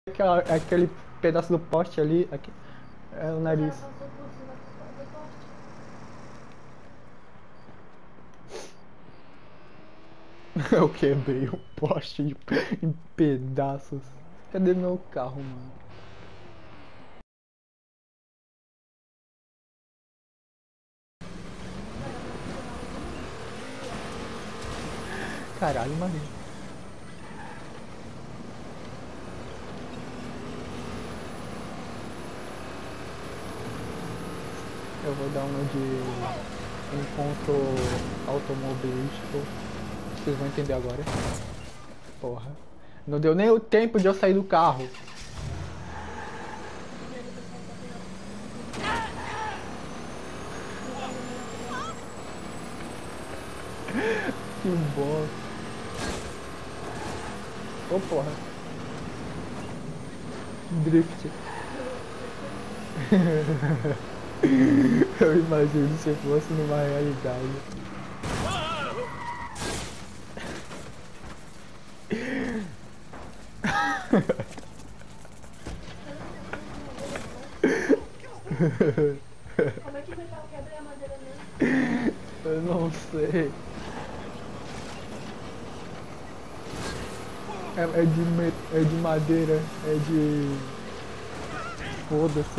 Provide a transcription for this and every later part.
Aquele pedaço do poste ali, aqui, é o nariz. Eu quebrei o poste em pedaços. Cadê meu carro, mano? Caralho, mano. Eu vou dar uma de encontro automobilístico. Vocês vão entender agora. Porra. Não deu nem o tempo de eu sair do carro. Que bosta. Ô porra. Drift. Eu imagino se fosse numa realidade. Como é que meu carro quebra a madeira mesmo? Eu não sei. É de madeira, é de... Foda-se.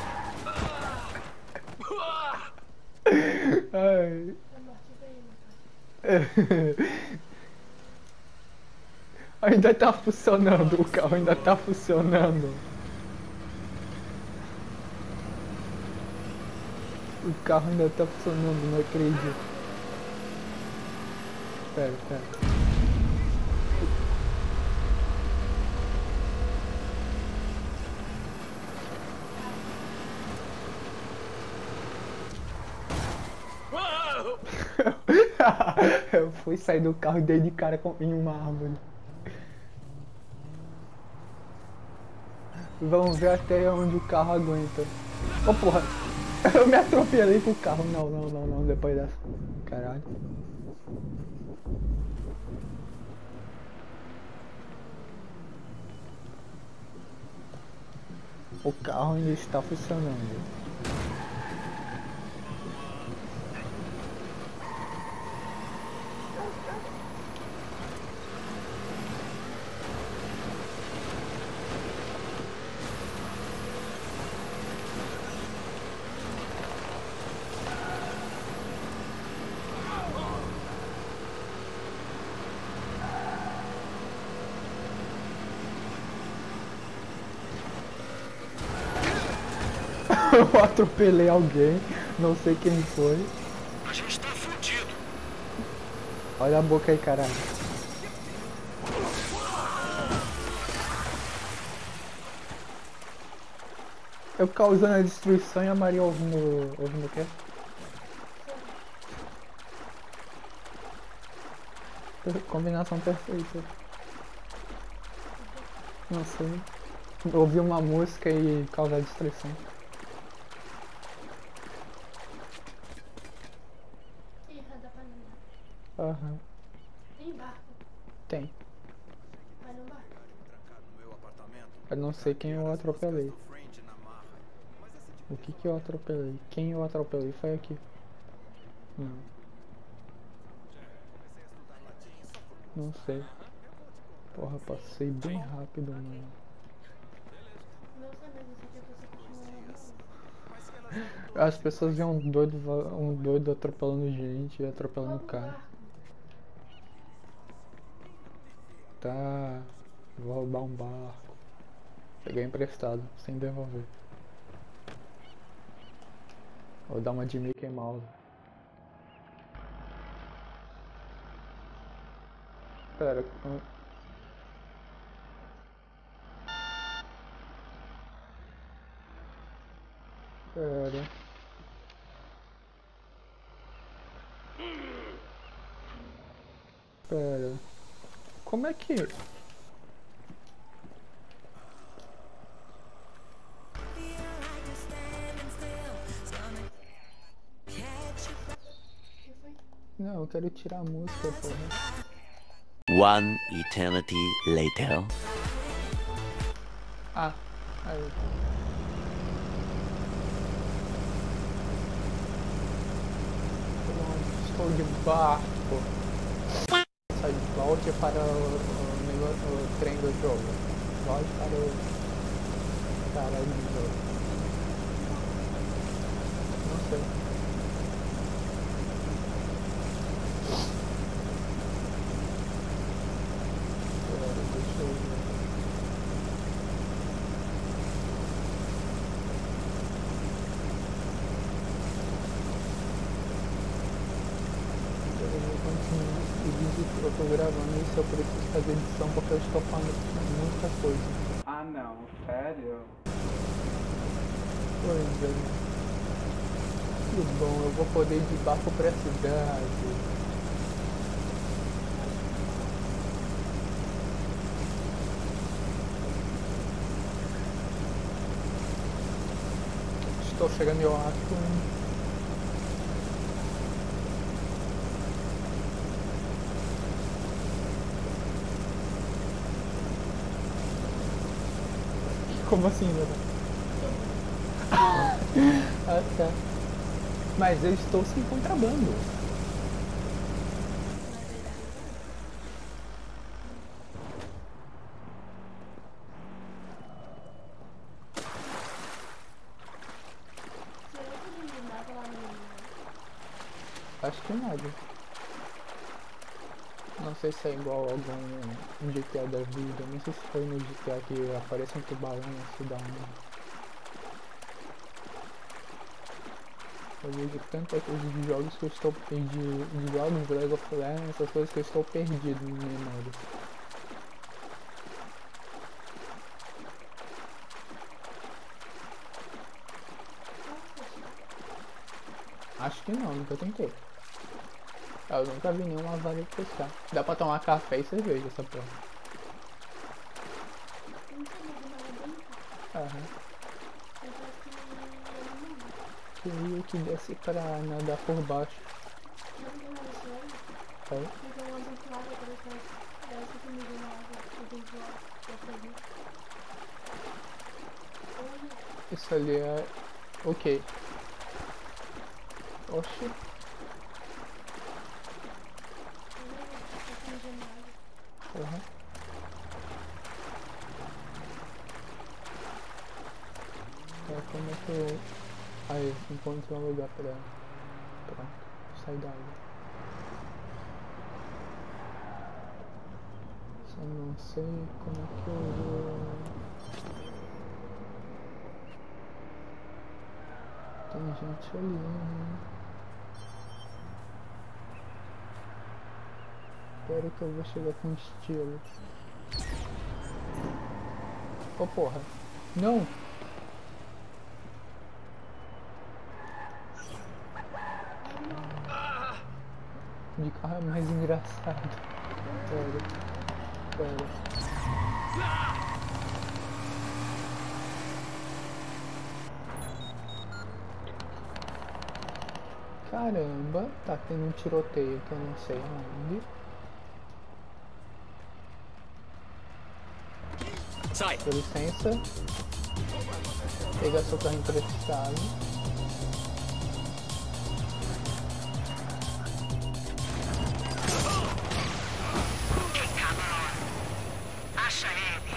Ai. Ainda tá funcionando, o carro ainda tá funcionando. O carro ainda tá funcionando, não acredito. Pera. Eu fui sair do carro e dei de cara em uma árvore. Vamos ver até onde o carro aguenta. Ô porra, eu me atropelei com o carro. Não, depois dessa. Caralho. O carro ainda está funcionando. Eu atropelei alguém, não sei quem foi. A gente tá fudido. Olha a boca aí, caralho. Eu causando a destruição e a Maria ouvindo o quê? Combinação perfeita. Não sei. Ouvir uma música e causar destruição. Ih, dá pra andar. Aham. Tem barco. Tem. Vai no barco. Eu não sei quem eu atropelei. O que eu atropelei? Quem eu atropelei foi aqui. Não. Não sei. Porra, passei bem rápido, mano. Meus amigos, esse dia você continua. As pessoas viam um doido atropelando gente, atropelando carro. Tá. Vou roubar um barco. Peguei emprestado, sem devolver. Vou dar uma de Mickey Mouse. Pera. Pera. Pera. Como é que... Não, eu quero tirar a música, porra. One eternity later. Ah, aí. Pronto, estou de barco. Sai, volte para o trem do jogo. Volte para o caralho do jogo. Não sei. Pera, deixa eu ver. O vídeo que eu tô gravando isso eu preciso fazer edição porque eu estou falando muita coisa. Ah não, sério? Pois é. Que bom, eu vou poder ir de barco pra cidade. Estou chegando, eu acho. Como assim, né? Ah, tá. Mas eu estou sem contrabando. Será que ele me mata lá no... Acho que nada. Não sei se é igual a algum GTA da vida. Não sei se foi no GTA que aparece um tubarão e se dá um. Eu vejo tanta coisa de jogos que eu estou perdido. De jogos de League of Legends, essas coisas que eu estou perdido em memórias. Acho que não, nunca tentei. Eu nunca vi nenhuma vaga pescar. Dá pra tomar café e cerveja essa porra. Não sabia de nada bem rápido. Aham. Mas parece que ele não mata. Que rio que desce pra nadar por baixo. Sabe o que mais estranho? Tá? Então umas enfiadas parece que comigo na água. Eu tenho que lá. Eu peguei. Olha. Isso ali é. O quê? Oxi. Uhum. Tá, como é que eu. Aí, encontrei um lugar pra. Pronto. Sair da água. Só não sei como é que eu vou. Tem gente ali, hein? Espero que eu vou chegar com estilo. Ô porra. Não! De carro é mais engraçado. Pera. Caramba, tá tendo um tiroteio que eu não sei aonde. Sai! Com licença. Pegar seu carro emprestado. Acha ele!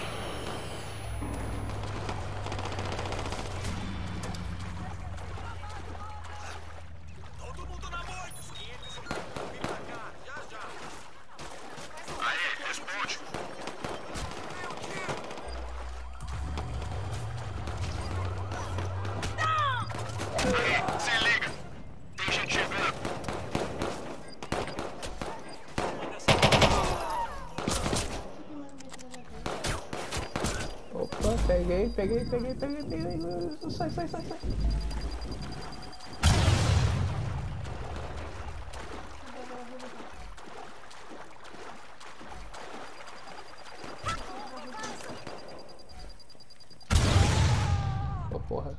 Todo mundo na moita! Vem pra cá, já já! Aí, responde! Aí, se liga! Tem gente chegando! Opa, peguei. Sai. Ô porra.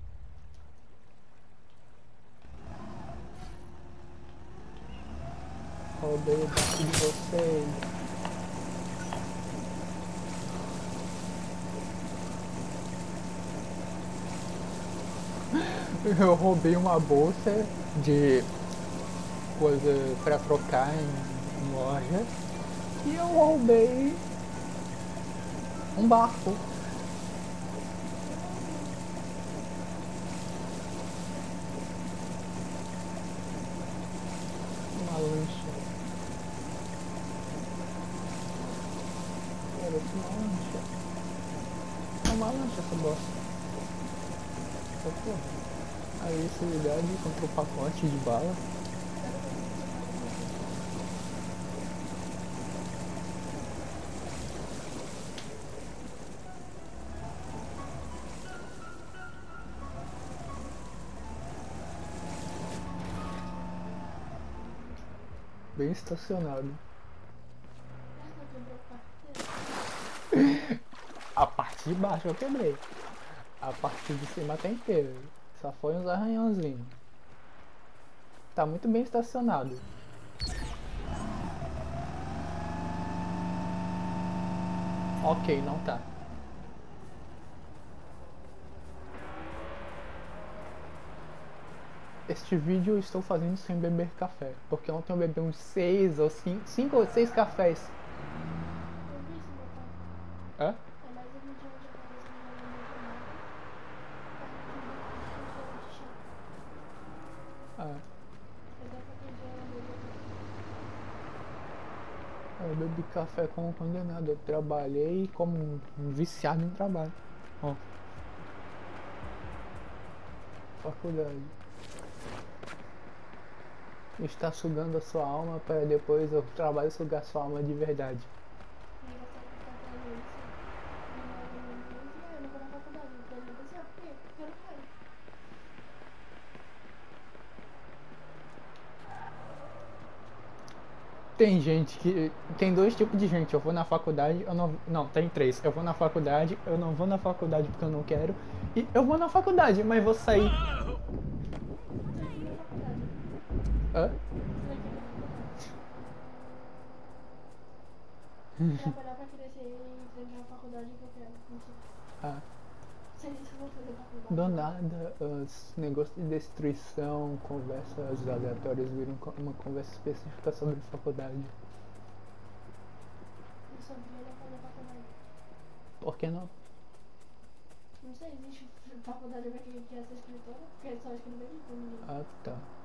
Roubei o barco de vocês. Eu roubei uma bolsa de coisa pra trocar em loja e eu roubei um barco. Uma lancha. Parece uma lancha. É uma lancha essa bosta. Socorro. Aí esse lugar ali encontrou pacote de bala. Bem estacionado. Ela quebrou a parte dele. A parte de baixo eu quebrei. A parte de cima tá inteira. Só foi uns arranhãozinhos. Tá muito bem estacionado. Ok, não tá. Este vídeo eu estou fazendo sem beber café. Porque ontem eu bebi uns 6 ou 5 ou 6 cafés. Eu vi isso, meu pai. Hã? É mais um vídeo onde aparece um menino muito magro. Perto de um cheiro de chá. Ah, Eu dei pra aquele dia dele. eu bebi café como um condenado. Eu trabalhei como um viciado em trabalho. Ó, faculdade. Está sugando a sua alma para depois o trabalho sugar sua alma de verdade. E você que tá fazendo isso. E mais ou menos isso. E aí eu não vou na faculdade. Pra ele assim, ó, por quê? Porque eu não quero. Tem gente que. Tem dois tipos de gente. Eu vou na faculdade, eu não. Não, tem três. Eu vou na faculdade, eu não vou na faculdade porque eu não quero. E eu vou na faculdade, mas vou sair. Você vai querer faculdade. Hã? Você vai querer faculdade. Trabalhar pra crescer e trancar a faculdade que eu quero. Mentira. Ah, Se eu vou fazer faculdade. do nada, os negócios de destruição, conversas aleatórias viram uma conversa específica sobre faculdade. Eu só queria fazer faculdade. Por que não? Não sei, existe faculdade pra quem quer ser escritora? Porque é só escrever livro, menino. Ah, tá.